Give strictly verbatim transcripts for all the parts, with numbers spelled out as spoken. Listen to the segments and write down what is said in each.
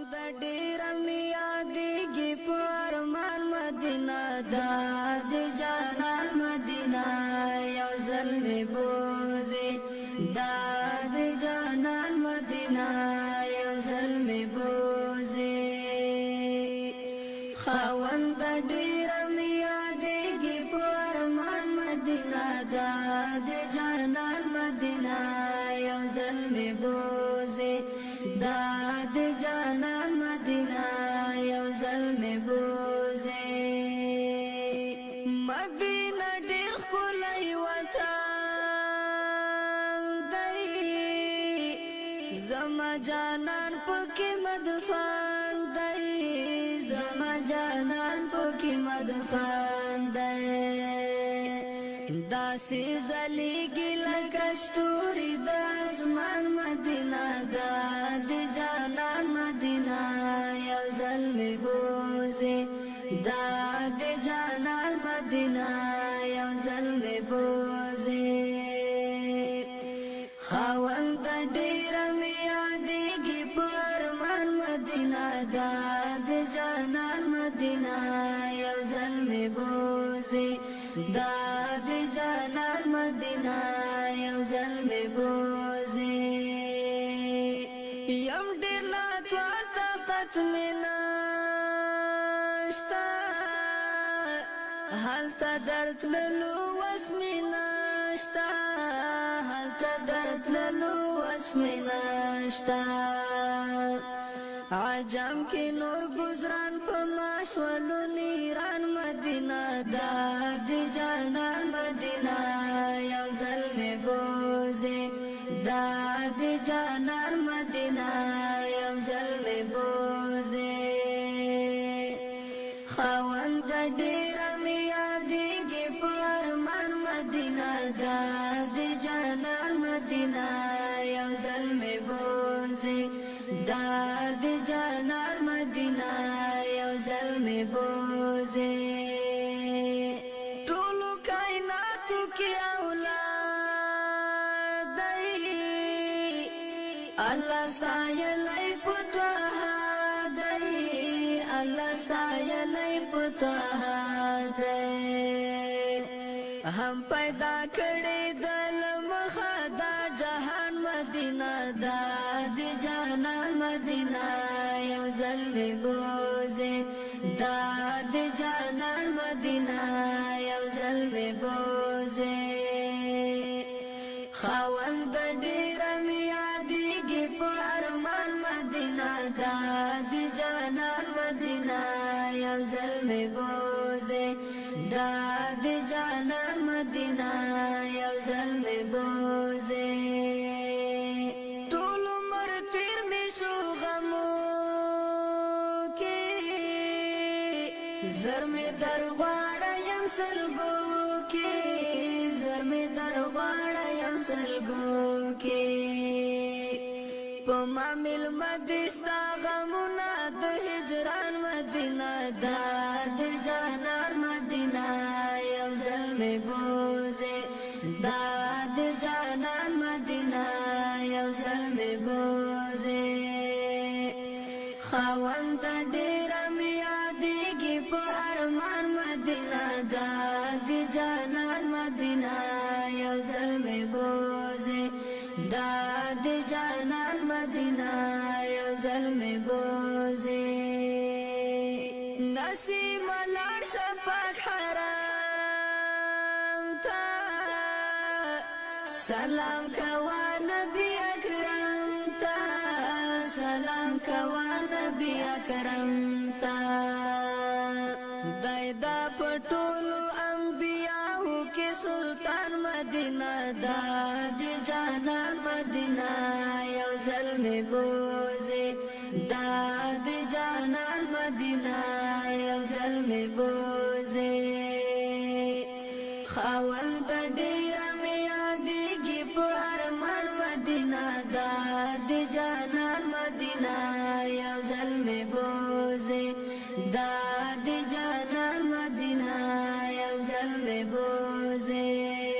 خاوند ډیر می یادېږي په ارمان مدینه دا د جانان مدینه یو ځل می بوزي دا د جانان مدینه یو ځل می بوزي خاوند ډیر می یادېږي په ارمان مدینه دا د جانان مدینه یو ځل می بوزي دا د جانان مدینه یو ځل می بوزي مدینه ډېر ښکلی وطن دی زما جانان پکې مدفن دی زما جانان پکې مدفن دی داسې ځلېږي لکه ستوري د اسمان مدینه دا د جانان مدینه یو ځل می بوزي دا د جانان مدینه یو ځل می بوزي خاوند ډېر می یادېږي په ارمان مدینه دا د جانان مدینه یو ځل می بوزي دا د جانان مدینه یو ځل می بوزي یم ډېر ناتوا طاقت می نشته هلته درتللو وس می نشته هلته درتللو وس می نشته عجم کې نور گزران په ماشولو نیران مدینه دا د جانان مدینه یو ځل می بوزي دا د جانان مدینه یو ځل می بوزي خاوند ډېر می یادېږي په ارمان مدینه دا د جانان مدینه یو ځل می بوزي دا د جانان مدینه یو ځل می بوزي ټولو کائناتو کې اولاد دی الله ستایلی په توها دی الله ستایلی په توها دی هم پیدا کړی د لمخه دا جهان مدینه دا د جانان مدینه یو ځل می بوزي دا د جانان مدینه یو ځل می بوزي خاوند ډېر می یادېږي په ارمان مدینه دا د جانان مدینه یو ځل می بوزي دا د جانان مدینه یو ځل می بوزي ټول عمر تیر می شو غمو کې زر می در غواړه یم سلګو کې زر می در غواړه یم سلګو کې په ما مېلمه دې ستا غمونه د هجران مدینه دا د جانان مدینه یو ځل می بوزي دا د جانان مدینه یو ځل می بوزي خاوند ډېر می یادېږي په ارمان مدینه دا د جانان مدینه یو ځل می بوزي دا د جانان مدینه یو ځل می بوزي نسیم لاړ شه پاک حرام ته سلام کوا نبی اکرم ته سلام کوا نبی اکرم ته دای دا پټولو انبیاءو کې سلطان مدینه دا د جانان مدینه یو ځل می بوزي دا د جانان مدینه یو ځل می بوزي خاوند ډېر می یادېږي په ارمان مدینه دا د جانان مدینه یو ځل می بوزي دا د جانان مدینه یو ځل می بوزي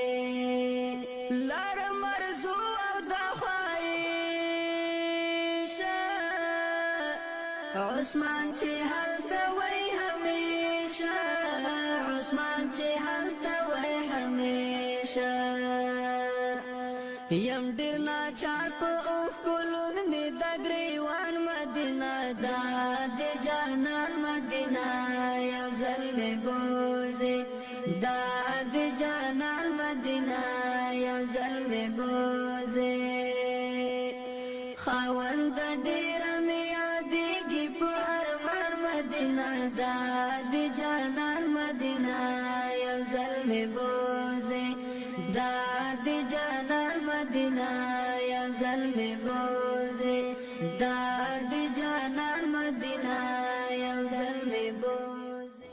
لړ مرزو او د خواهش عثمان چې هلته وای همیشه عثمان چې هلته وای همیشه یم ډیر ناچار په اوښکلون مې د ګریوان مدینه دا د جانان مدینه یو ځل مې بوځې دا د جانان مدینه یو ځل مې بوځې خاوند ډیره مې یادېږي په ارمان مدینه دا د جانان مدینه یو ځل مې بوځې دا د جانان مدینه یو ځل مې بوځې دا د جانان مدینه یو ځل مې بوځې.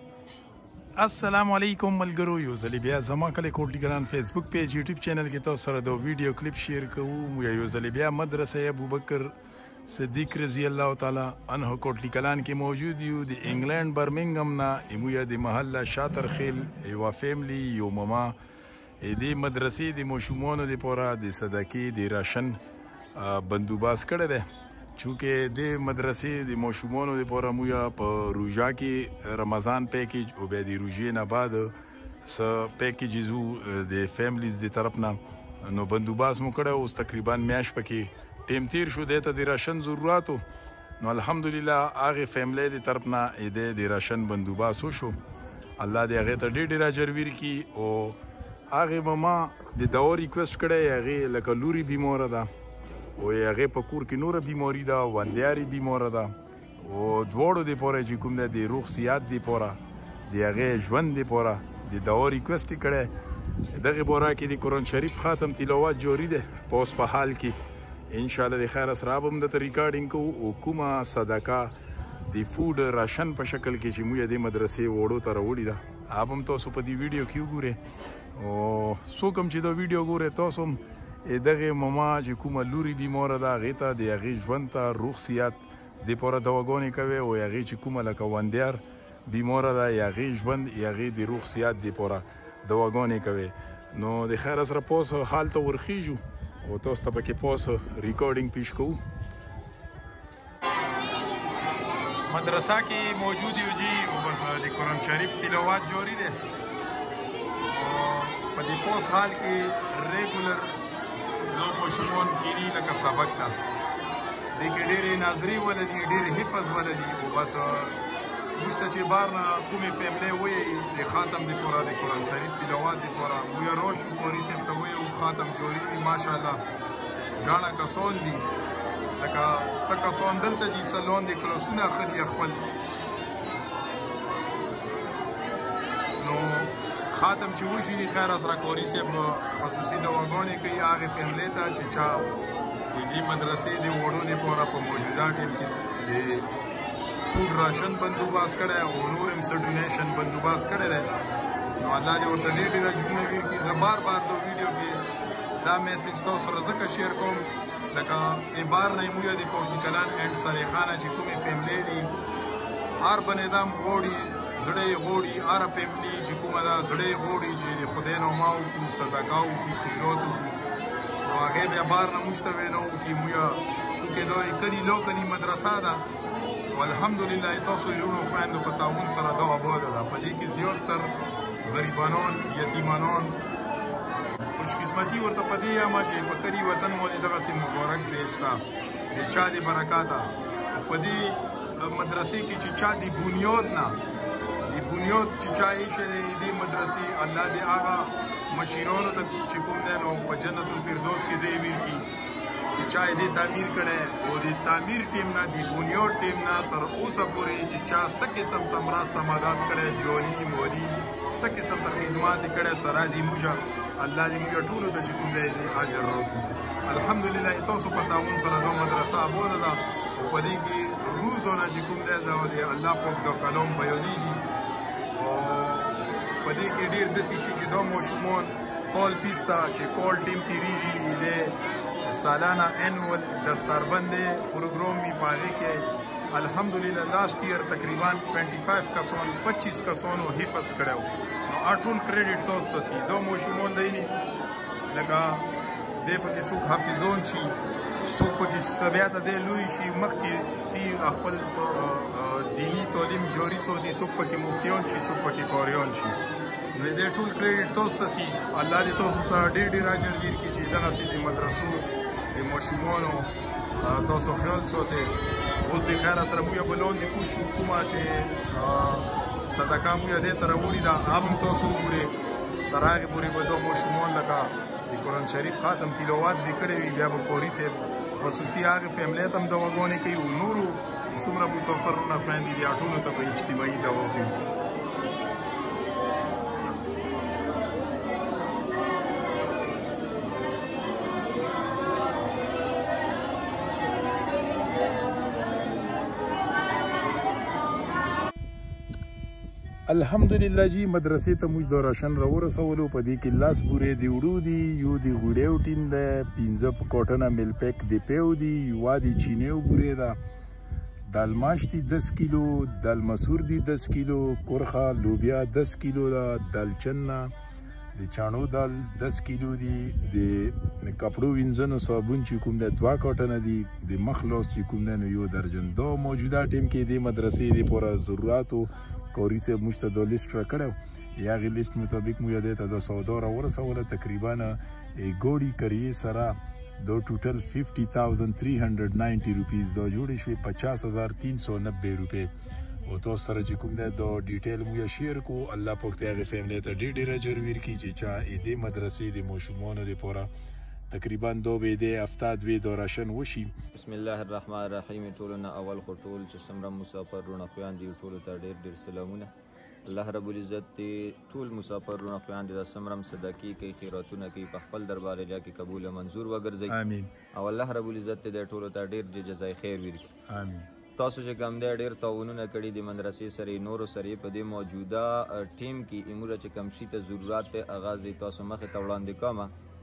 السلام علیکم ملګرو، یو ځل بیا زما کلی کوټلی ګران فیسبوک پیج یوټیوب چینل کې تاسو سره د ویډیو کلیپ شیر کوو. یو ځل بیا مدرسه ابوبکر صدیق رضی الله تعالی عنہ کوټلی کلان کې موجود یو. د انګلند برمنګم نه ایمویا د محله شاتر خیل یو فیملی یو ماما د مدرسې د ماشومانو لپاره د صدقې د راشن بندوبست کړی دی. چونکې د مدرسې د ماشومانو لپاره موږ په روژه کې رمضان پیکیج او بیا د روژې نه بعد څه پیکیجز وو د فیملیز د طرف نه، نو بندوبست مو کړی. اوس تقریبا میاشت پکې ټیم تیر شو، دی ته د راشن ضرورت و، نو الحمدلله هغې فیملی د طرف نه دی د راشن بندوبست وشو. الله دې هغې ته ډېر ډېر اجر ورکړي. او هغې به ما د دوا ریکویسټ کړی، هغې لکه لوري بیماره ده او هغې په کور کې نوره بیماري ده، وندیاري بیماره ده، او دواړو دپاره چې کوم دی د روغ صحت دپاره د هغې ژوند دپاره د دوا ریکویسټ یې کړی. دغې باره کې د قرآن شریف خاتم تلاوت جاري دی په اوس په حال کې. انشاءالله د خیر سره به هم درته ریکارډینګ کوو او کومه صدقه د فوډ راشن په شکل کې چې موږ د مدرسې وړو ته راوړې ده هغه هم تاسو په دې ویډیو کې وګورئ. او څوک هم چې دا ویډیو ګورئ تاسو هم دغې ماما چې کومه لوري بیماره ده هغې ته د هغې ژوند ته روغ صحت دپاره دواګانې کوئ، او هغې چې کومه لکه وندیار بیماره ده یا هغې ژوند یا هغې د روغ صحت دپاره دواګانې کوئ. نو د خیر سره پوس حال ته ورخیږو او تاسو ته پکې پوس ریکارډینګ پیش کوو. مدرسه کې موجود یو جی او بس د قرآن شریف تلاوت جاری دی. په دې پوس حال کې ریګولر دو ماشومان کینی لکه سبق ده، دې کې ډېرې ناظري ولدي، ډېر حفظ ولدي. او بس موږ ته چې بار نه کومې فیملی وایي د خاتم دپاره د قرآن شریف تلاوت دپاره موږ روشو قوري صاحب ته وایو خاتم جوړي وي ماشاءالله ګاڼه کسان دي، لکه څه کسان دلته دي څه لاندې کلاسونه اخلي خپل. نو خاتم چې وشي د خیر سره قوري صاحب خصوصي دواګانې کوي هغې فیملی ته چې چا د دې مدرسې د وړو دپاره په موجوده ټیم کې د فوډ راشن بندوبست کړی او نور هم څه ډونیشن بندوبست کړی دی. نو الله دې ورته ډېر ډېر اجرونه ورکړي. زه بار بار د ویډیو کې دا میسج تاسو سره ځکه شیر کوم لکه ای بار نه موږ د کوټلی کلان اینډ صالحانه چې کومې فیملی دي هر بنیدم غواړي زړه یې غواړي هره فیملي چې کومه ده زړه یې غواړي چې د خدای نوما وکړو صدقه وکړو خیرات وکړو. نو هغې بیا بار نه موږ ته ویله وکړي موږ چونکې دا کلي لو کلي مدرسه ده او الحمدلله تاسو وروڼو خویندو په تعاون سره دا آباده ده. په دې کې زیاتتر غریبانان یتیمانان خوشقسمتي ورته په دې یم چې په کلي وطن باندې دغسې مبارک ځای شته د چا د برکاته. په دې مدرسې کې چې چا د بنیاد نه د بنیاد چې چا ایښی دی دې مدرسې الله دې هغه مشیرانو ته چې کوم دی نو په جنت الفردوس کې ځای ورکړي چې چا یې دې تعمیر کړی او د تعمیر ټیم نه د بنیاد ټیم نه تر اوسه پورې چې چا څه قسم ته مرسته مدد کړی جوالي مولي څه قسم ته خدمات یې کړی سره دې موږ الله دې موږ ټولو ته چې کوم دی دې اجر راکړي. الحمدلله تاسو په تعاون سره دا مدرسه آباده ده او په دې کې روزانه چې کوم دی دا د الله پاک دا کلام بیانېږي. او په دې کې ډېر داسې شي چې دا ماشومان کال پیس ته چې کال ټیم تېرېږي د سالانه انول دستاربند پروګرام وي په هغې کې الحمدلله لاست ایئر تقریبا پنځه کسان پچیس کسانو حفظ کړی و. نو هر ټول کریډټ تاسو ته سي. دا ماشومان دی نه لکه دی پکې څوک حافظان شي څوک پکې څه بیا ته دی لوی شي مخکې سي خپل دیني تعلیم جاري ساتي، څوک پکې مفتیان شي، څوک پکې قاریان شي. نو دې ټول کریډټ تاسو ته سي. الله دې تاسو ته ډېر ډېر اجر ورکړي چې دغسې د مدرسو د ماشومانو تاسو خیال ساتئ. اوس د خیره سره موږ به لاندې پوه شو کومه چې صدقه موږ دې ته راوړې ده هم تاسو وګورئ. تر هغې پورې به دا ماشومان لکه د قرآن شریف ختم تلاوت دې کړی وي، بیا به قاري صاحب خصوصي هغې فیملۍ ته هم دواګانې کوي او نورو څومره مسافرونه خویندې دي ټولو ته به اجتماعي دوا کوي. الحمدلله جی مدرسې ته موږ د راشن راورسولو. په دې کې لس بورې د وړو دي، یو د غوړیو ټین ده، پنځه کوټنه میل پیک د پیو دي، یوه د چینیو بورې ده، دال ماش دي دس کیلو، دال مسور دي دس کیلو، کرخه لوبیا دس کیلو ده، دالچنه د چاڼو دال دس کیلو دي، د کپړو وینځنو صابون چې کوم ده دوه کوټنه دي، د مخ لاس چې کوم ده نو یو درجن. دا موجوده ټیم کې د مدرسې د پوره ضروراتو قاري صاحب موږ ته دا لیست راکړی و. د هغې لیست مطابق موږ دې ته دا سودا راورسوله. تقریبا ګوړي کریې سره دا ټوټل ففټي تاوزنډ تھری هنډرډ ناینټي روپیز دا جوړې شوې، پچاس هزار تین سو نبې روپۍ. او تاسو سره چې کوم دی دا ډیټیل موږ شیر کړو. الله پاک دې هغې فیملۍ ته ډېر ډېر اجر ورکړي چې چا دې مدرسې د ماشومانو دپاره تقریبا دو به دې هفته دوې دا راشن وشي. بسم الله الرحمن الرحیم. ټولو نه اول خو ټول چې څومره مسافر رونه خویندې ټولو ته ډېر ډېر سلامونه. الله رب العزت دې ټول مسافر رونه خویندې دا څومره صدقې کوي، خیراتونه کوي، په خپل دربار الله کې قبول منظور وګرځوي. امین. او الله رب العزت دې ټولو ته ډېر ډېر جزای خیر ورکړي. امین. تاسو چې کوم دی ډېر تعاونونه کړي د مدرسې سره نورو سره په دې موجوده ټیم کې اموره چې کوم شي ته ضرورت دی هغه زه تاسو مخې ته وړاندې کوم.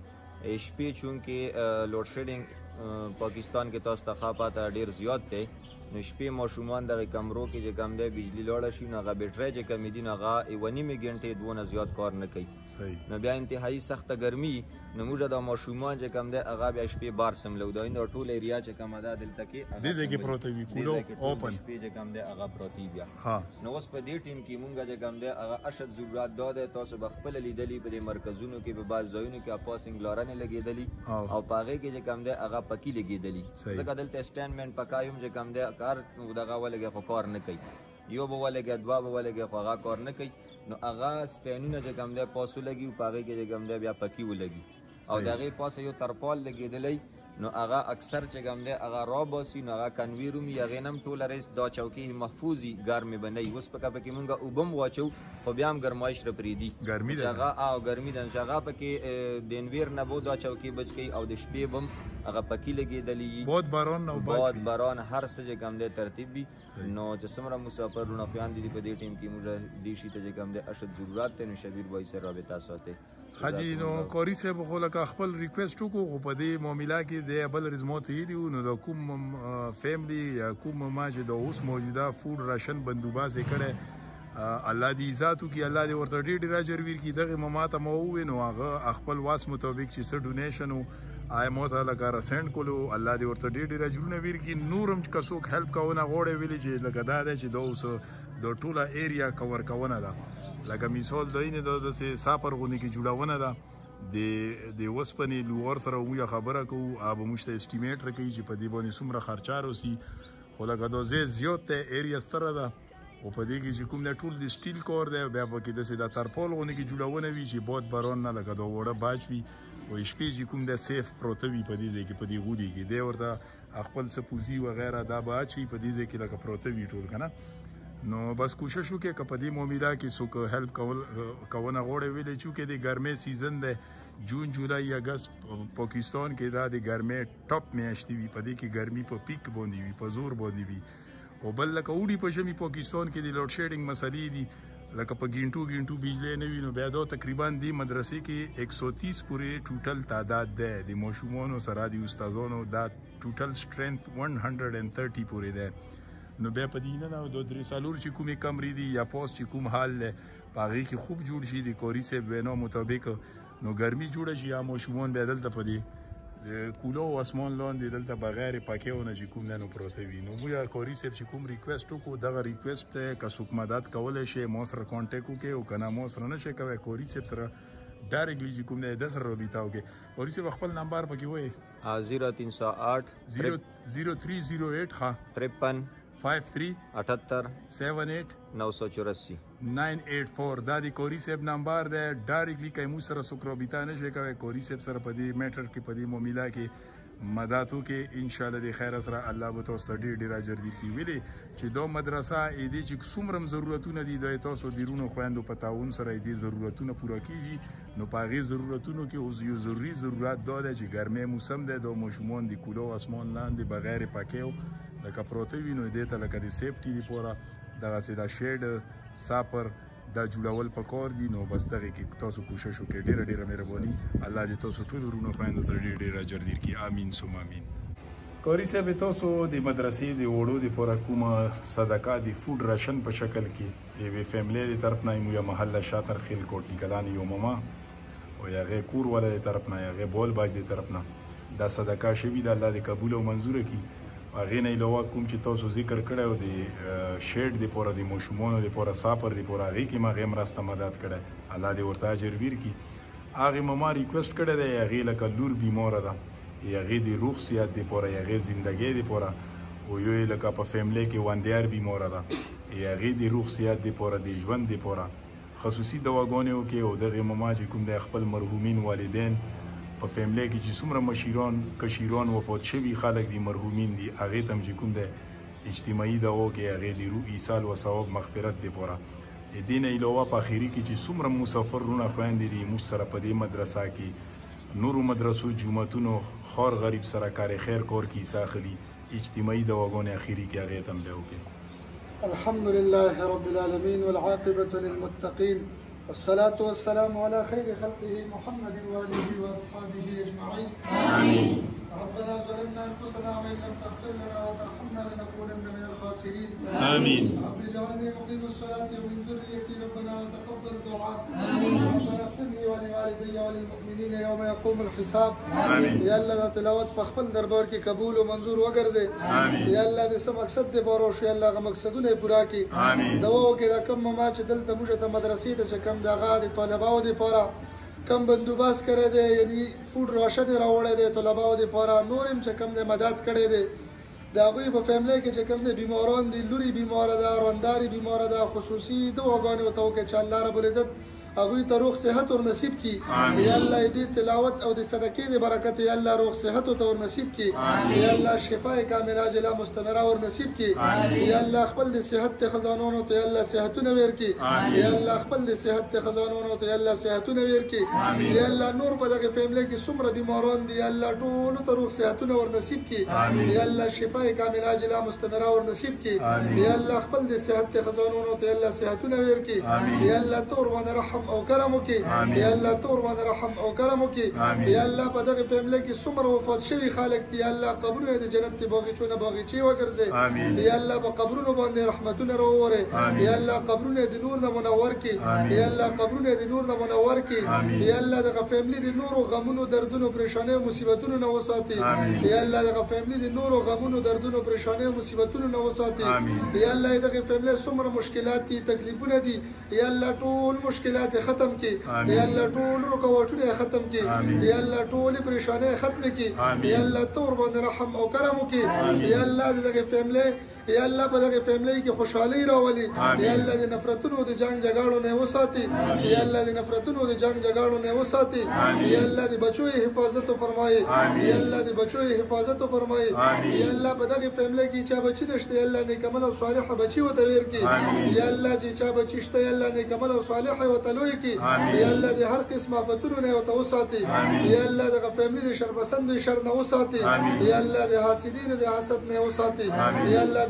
شپې چونکې لوډ شیډینګ پاکستان کې تاسو ته ښه پاته ډېر زیات دی، نو شپې ماشومان دغه کمرو کې چې کوم دی بجلي لاړه شي نو هغه بیټرۍ چې کمې دي نو هغه یوه نیمې ګنټې دوه نه زیات کار نه کوي. نو بیا انتهایي سخته ګرمي نو موږ دا ماشومان چې کوم دی هغه بیا شپې بار سملو. دا دا ټول ایریا چې کومه ده دلته کې دې ځای کې پروته وي کولو اوپن شپې چې کوم دی هغه پروتې بیا. نو اوس په دې ټیم کې موږ چې کوم دی هغه اشد ضرورت دا دی تاسو به خپله لیدلي په دې مرکزونو کې په بعض ځایونو کې پاسینګ لارنې لګېدلي او په هغې کې چې کوم دی هغه پکي لګېدلي. ځکه دلته سټینډمنټ پکا یم چې کوم دی کار دغه ولګې خو کار نه کوي، یو به ولګې دوه به ولګې خو هغه کار نه کوي. نو هغه سټینډونه چې کوم دی پاسو لګي په هغې کې چې کوم دی بیا پکي ولګي او د هغې پاسه یو ترپال لګېدلی نو هغه اکثر چې کوم دی هغه راباسي نو هغه کنوي رومي هغې نه هم ټوله ریس دا چوکۍ محفوظ وي، ګرمې به نه وي. اوس پکې پکې مونږ اوبه هم واچو خو بیا هم ګرمایش را پرېږدي ګرمي ده هغه او ګرمي ده چې هغه پکې د انویر نه به دا چوکۍ بچ کوي او د شپې به هم هغه پکې لګېدلي وي. باد باران نه باد باران هر څه چې کوم دی ترتیب وي. نو چې څومره مسافر رونه خویندې دي په دې ټیم کې موږ دې شي ته چې کوم دی اشد ضرورت دی نو شبیر بھائی سره رابطه ساتئ. حاجي نو قاري صاحب خو لکه خپل ریکویسټ وکړو خو په دې معامله کې د بل رزموت ایلی نو د کوم فیملی یا کوم ما چې د اوس موجوده فوډ راشن بندوباست یې کړی الله دې عزت وکړي، الله دې ورته ډېر ډېر اجر ورکړي. دغې ما ماته ما وویل نو هغه خپل واس مطابق چې څه ډونیشن و آی مو ته لکه رسینډ کولو الله دې ورته ډېر ډېر اجرونه ورکړي. نور هم که څوک هیلپ کوونه غواړي ویلي چې لکه دا دی چې دا اوس د ټوله ایریا کور کوونه ده. لکه مثال د اینې د داسې ساپر غوندې کې جوړونه ده د د اوسپنې لوغور سره موږ خبره کوو هغه به موږ ته اسټیمیټ راکوي چې په دې باندې څومره خرچه روسي. خو لکه دا ځای زیات دی، ایریا ستره ده او په دې کې چې کوم دی ټول د سټیل کور دی. بیا پکې داسې د ترپال غوندې کې جوړونه وي چې باد باران نه لکه دا وړه باج وي او شپې چې کوم دی سیف پروته وي په دې ځای کې په دې غودي کې دی ورته خپل څه پوزي وغیره دا به اچوي په دې ځای کې لکه پروته وي ټول که نه. نو بس کوشش وکړئ که په دې معامله کې څوک هیلپ کوونه غواړي ویلی چونکې د ګرمۍ سیزن دی جون جولای اګست پاکستان کې دا د ګرمۍ ټاپ میاشتې وي، په دې کې ګرمي په پیک باندې وي، په زور باندې وي. او بل لکه اوړي په ژمي پاکستان کې د لوډ شیډینګ مسلې دي لکه په ګینټو ګینټو بجلی نه وي. نو بیا دا تقریبا دې مدرسې کې ایک سو تیس پورې ټوټل تعداد دی د ماشومانو سره د استادانو دا ټوټل سټرینث ون هنډرډ اینډ تھرټي پورې دی. نو بیا په دې نه د درې څلور چې کومې کمرې دي یا پاس چې کوم حال دی په هغې کې خوب جوړ شي د قاري صاحب وینا مطابق نو ګرمي جوړه شي یا ماشومان بیا دلته په دې د کولو او اسمان لاندې دلته بغیر پاکیونه چې کوم نه پروته وي نو موږ کوري صاحب چې کوم ریکویسټ وکړو دغه ریکویسټ ته که څوک مدد کولی شي ما سره کانټیکټ وکړي او که نه ما سره نه شي کوی کوري صاحب سره ډایرکټلی چې کوم دی د سره رابطه وکړي کوري صاحب خپل نمبر پکې وایي زیرو تین سو آٹھ زیرو تھری زیرو ایٹ ها ترپن فائیو تھری اٹھتر سیون ایٹ نو سو چوراسی نائن ایٹ فور دا د کوري صاحب نمبر دی ډایرکټلی که موږ سره څوک رابطه نه شي کوی کوري صاحب سره په دې میټر کې په دې معامله کې مدد وکړي انشاءالله د خیر سره الله به تاسو ته ډېر ډېر اجر درکړي ولې چې دا مدرسه دې چې څومره هم ضرورتونه دي د تاسو د رونو خویندو په تعاون سره دې ضرورتونه پوره کیږي نو په هغې ضرورتونو کې اوس یو ضروري ضرورت دا دی چې ګرمۍ موسم دی دا ماشومان د کولو اسمان لاندې بغیر پاکیو لکه پروته وي نو دې ته لکه د سیفټي دپاره دغسې دا شیډ ساپر دا جوړول پکار دي نو بس دغه کې تاسو کوشش وکړئ ډیره ډیره مهرباني الله دې تاسو ټول ورونو خویندو ته ډیر ډیر اجر درکړي امین ثم امین کوري صاحب تاسو د مدرسې د وړو دپاره کومه صدقه د فوډ راشن په شکل کې یوې فیملی د طرف نه یو محله شاتر خیل کوټلی کلان یو ماما او هغې کور والا د طرف نه هغې بول باج د طرف نه دا صدقه شوي ده الله دې قبول او منظوره کړي هغې نه علاوه کوم چې تاسو ذکر کړی او د شیډ دپاره د ماشومانو دپاره ساپر دپاره هغې کې ما هغې مرسته مدد کړی الله دې ورته اجر ورکړي هغې ماما ریکویسټ کړی دی هغې لکه لور بیماره ده هغې د روغ صحت دپاره هغې زندګۍ دپاره او یو یې لکه په فیملی کې وندیار بیماره ده هغې د روغ صحت دپاره د ژوند دپاره خصوصي دواګانې وکړي او دغې ماما چې کوم دی خپل مرحومین والدین په فیملی کې چې څومره مشیران کشیران وفات شوي خلک دي مرحومین دي هغې ته هم چې کوم دی اجتماعي دوا وکړي هغې د روح ایصال و ثواب مغفرت دپاره د دې نه علاوه په اخري کې چې څومره مسافر رونه خویندې دي موږ سره په دې مدرسه کې نورو مدرسو جوماتونو خار غریب سره کار خیر کار کې حصه اخلي اجتماعي دواګانې اخري کې هغې ته هم بیا وکړي الحمد لله رب العالمين والعاقبة للمتقين والصلاة والسلام على خير خلقه محمد وآله وأصحابه أجمعين آمين ربنا ظلمنا أنفسنا وإن لم تغفر لنا وترحمنا لنكونن من الخاسرين آمين رب اجعلني مقيم الصلاة ومن ذريتي ربنا وتقبل دعاء آمين ربنا اغفر لي ولوالدي وللمؤمنين يوم يقوم الحساب آمين يا الله تلاوت په خپل دربار کې قبول او منظور وګرځي آمين يا الله دې څه مقصد دې باروش يا الله غو مقصدونه پورا کړي آمين دوا وکړه کوم ما چې دلته موږ ته مدرسې ته چې کم دغه د طلباو دپاره کم بندوبست کړی دی یعنی فوډ راشن یې راوړی دی طلباو دپاره نور هم چې کم دی مدد کړی دی د هغوی په فیملی کې چې کوم دی بیماران دي لوري بیماره ده رنداري بیماره ده خصوصي دواګانې ورته وکړي چې الله رب العزت هغوی ته روغ صحت ور نصیب کړي یا الله دې تلاوت او د صدقې د برکت یا الله روغ صحت ورته ور نصیب کړي یا الله شفا کامله عاجله مستمره ور نصیب کړي یا الله خپل د صحت ته خزانونو ته الله صحتونه ورکړي یا الله خپل د صحت ته خزانونو ته الله صحتونه ورکړي یا الله نور په دغه فیملی کې څومره بیماران دي یا الله ټولو ته روغ صحتونه ور نصیب کړي یا الله شفا کامله عاجله مستمره ور نصیب کړي یا الله خپل د صحت ته خزانونو ته الله صحتونه ورکړي یا الله تور باندې رحم او کرم وکړي یا الله تور باندې رحم او کرم وکړي یا الله په دغه فیملی کې څومره وفات شوي خلک دي یا الله قبرونه د جنت د باغچونه باغچې وګرځي یا الله په قبرونو باندې رحمتونه راووري یا الله قبرونه د نور نه منور کړي یا الله قبرونه د نور نه منور کړي یا الله دغه فیملی د نورو غمونو دردونو پریشانیو مصیبتونو نه وساتي یا الله دغه فیملی د نورو غمونو دردونو پریشانیو مصیبتونو نه وساتي یا الله دغه فیملی څومره مشکلات دي تکلیفونه دي یا الله ټول مشکلات ختم کی یا الله ټول رکاوټونه ختم کی یا الله ټول پریشانه ختم کی یا الله تور باندې رحم او کرم وکي یا الله دغه فیملی یا الله په دغه فیملی کې خوشحالي راولي یا الله د نفرتونو د جنگ جګړو نه وساتي یا الله د نفرتونو د جنگ جګړو نه وساتي یا الله د بچو حفاظت فرمایي یا الله د بچو حفاظت فرمایي یا الله په دغه فیملی کې چا بچی نشته یا الله نیکمل او صالح بچی وته ورکي یا الله چې چا بچی شته یا الله نیکمل او صالح وته لوي کی یا الله د هر قسم آفتونو نه وته وساتي یا الله دغه فیملی د شر پسند شر نه وساتي یا الله د حاسدینو د حسد نه وساتي یا الله د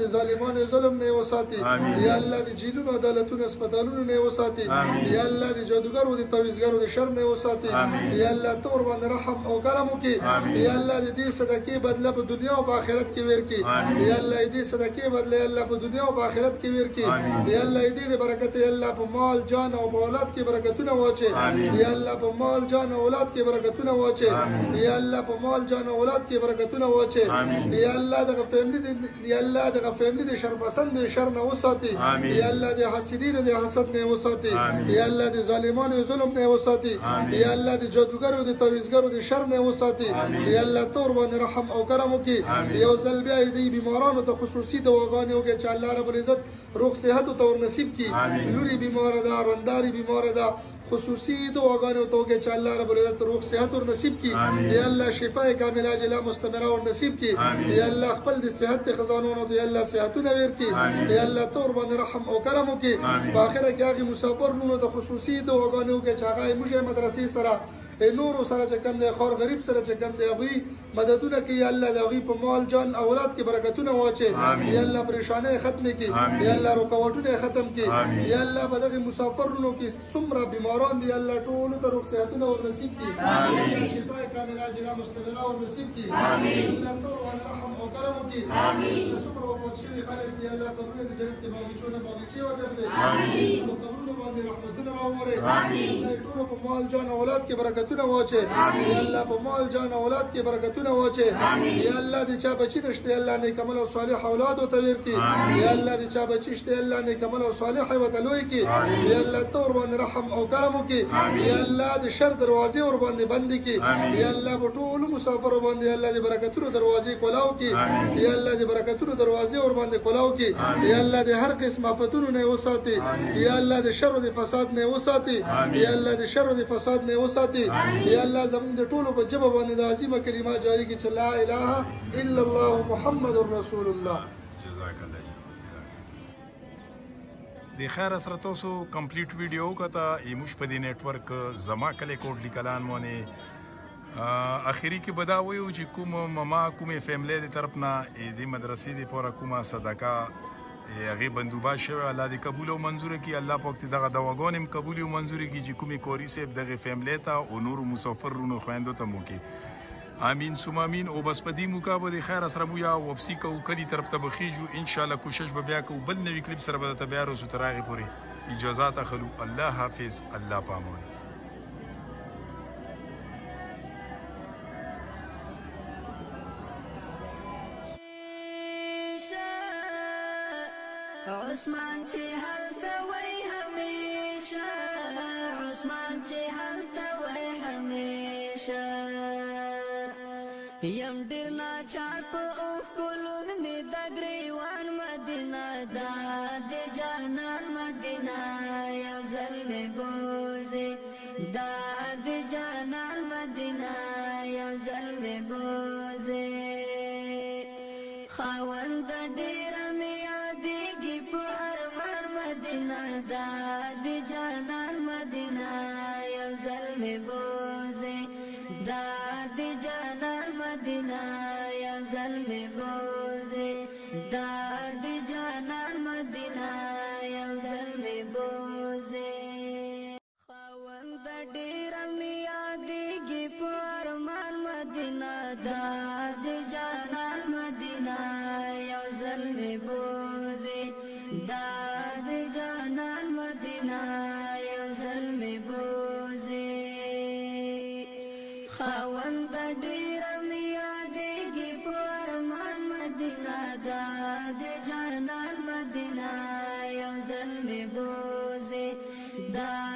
د ظالمانو ظلم نه وساتي یا الله د جیلونو عدالتونو هسپتالونو نه وساتي یا الله د جادوګرو د تعویذګرو د شر نه وساتي یا الله ته ورباندې رحم او کرم وکړي یا الله د دې صدقې بدله په دنیا او په آخرت کې ورکړي یا الله دې صدقې بدله الله په دنیا او په آخرت کې ورکړي یا الله دې د برکت الله په مال جان او په اولاد کې برکتونه واچي یا الله په مال جان او اولاد کې برکتونه واچي یا الله په مال جان او اولاد کې برکتونه واچي یا الله دغه فیملی یا الله دغه فیملی د شر پسند شر نه وساتي یا الله د حسدینو د حسد نه وساتي یا الله د ظالمانو ظلم نه وساتي یا الله د جادوګرو د تعویذګرو د شر نه وساتي یا الله تور باندې رحم او کرم وکړي یو ځل بیا دې بیمارانو ته خصوصي دواګانې وکړي چې الله رب العزت روغ صحت او تور نصیب کړي لوري بیمار ده رونداري بیمار ده خصوصي دواګانې ته وکړي چې الله رب العزت روغ صحت ور نصیب کړي یا الله شفای کامله عاجله مستمره ور نصیب کړي یا الله خپل د صحت خزانونو ته یا الله صحتونه ورکړي یا الله تور باندې رحم او کرم وکړي په اخر کې هغه مسافر رونو ته خصوصي دواګانې وکړي چې هغه موږ مدرسې سره نور سره چې کوم دی خور غریب سره چې کوم دی هغوی مددونه کوي یا الله د هغوی په مال جان اولاد کې برکتونه واچي یا الله پریشانۍ ختمې کړي یا الله رکاوټونه ختم کړي یا الله په دغه مسافرونو کې څومره بیماران دي الله ټولو ته روغ صحتونه ور نصیب کړي شفای کامله عاجله مستمره ور نصیب کړي الله ټول باندې رحم او کرم وکړي څومره وفات شوي خلک دي الله قبرونه د جنت باغچونه باغچې وګرځي په قبرونو باندې رحمتونه راوړي الله ټولو په مال جان اولاد کې برکت واچه یا الله په مال جان اولاد کې برکتونه واچه یا الله دې چا بچی نشته الله نیک عمل او صالح اولاد وته ورکړي یا الله دې چا بچی شته الله نیک عمل او صالح وته لوي کړي یا الله تور باندې رحم او کرم وکړي یا الله دې شر دروازې ور باندې بند کړي یا الله په ټول مسافر باندې الله دې برکتونو دروازې کولاو کړي یا الله دې برکتونو دروازې ور باندې کولاو کړي یا الله دې هر قسم آفتونو نه وساتي یا الله دې شر او فساد نه وساتي یا الله دې شر او فساد نه وساتي یا الله زموږ د ټولو په جبه باندې د عظیمه کلمه جاری کړي چې لا اله الا الله محمد رسول الله. جزاک الله. د خیر سره تاسو کمپلیټ ویډیو کته ایموش په دې نیټورک زما کلی کوټلی کلان مونږ اخیری کې بدا ویو چې کوم مما کومه فیملی دی طرف نه دې مدرسې دی پورا کومه صدقه هغه بندوباست شوی الله دې قبول او منظور کړي الله پاک دې دغه دواګان هم قبول او منظور کړي چې کومې کوري صاحب دغه فیملی ته او نور مسافرونو خویندو ته مو کې امین ثم امین او بس په دې موقع به د خیر سره مو یا واپسي کوو کلی طرف ته بخیجو ان شاء الله کوشش به بیا کوو بل نوی کلیپ سره به ته بیا رسو تر هغې پورې اجازات اخلو الله حافظ الله پامان. عثمان چې هلته وای همیشه عثمان چې هلته وای همیشه یم ډېر ناچار په اوښکلو مې د ګریوان مدینه دا د جانان مدینه یو ځل مې بوځې دا د جانان مدینه یو ځل مې بوځې خاوند ډېره مې دا د جانان مدینه یو ځل مې بوځې دا د جانان مدینه یو ځل مې بوځې دا د جانان مدینه یو ځل مې بوځې خاوند ډېره مې یادېږي په ارمان مدینه دا د جانان مدینه یو ځل مې بوځې دا جانان مدینه یو ځل مې بوځې خاوند ډېره مې یادېږي په ارمان مدینه دا د جانان مدینه یو ځل مې بوځې دا